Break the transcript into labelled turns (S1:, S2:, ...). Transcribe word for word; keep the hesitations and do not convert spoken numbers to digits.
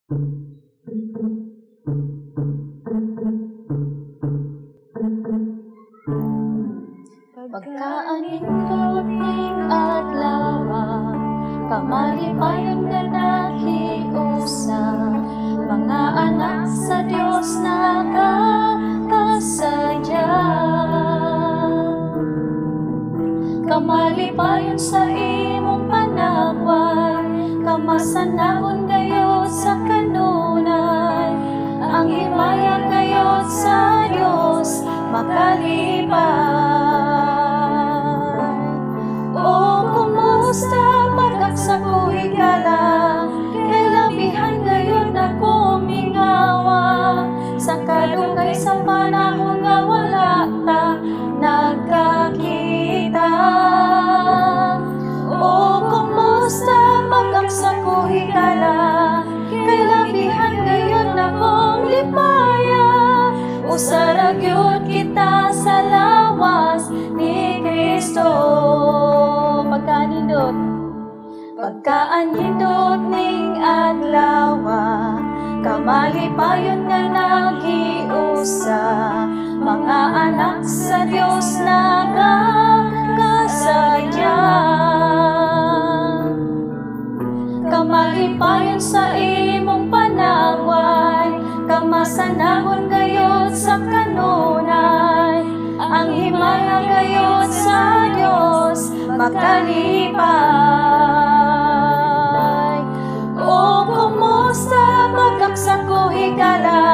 S1: Pagkaanindot adlaw, kamalipayon nga nahiusa, mga anak sa Dios nakakasadya. Kamalipayon sa imong panagway, kamasanahon gayud sa kanunay, ang himaya gayud sa Dios makalipay. O kumusta pagkaksa ko higala, kay labihan gayud na kumingawa, sa kadugay sa panahon nga wala ta nagkakita. O kumusta pagkaksa ko higala, kay labihan gayud na kong lipaya, usarag yun kita sa lawas ni Kristo. Pagkaanindot, pagkaanindot ning adlaw, kamalipayon nga nagiusa, mga anak sa Dios nakakasadya. Kamalipayon sa imong panagway, kamasanahon gayud sa kanunay, ang himaya gayud sa Dios makalipay. O kumusta pagkaksa ko higala,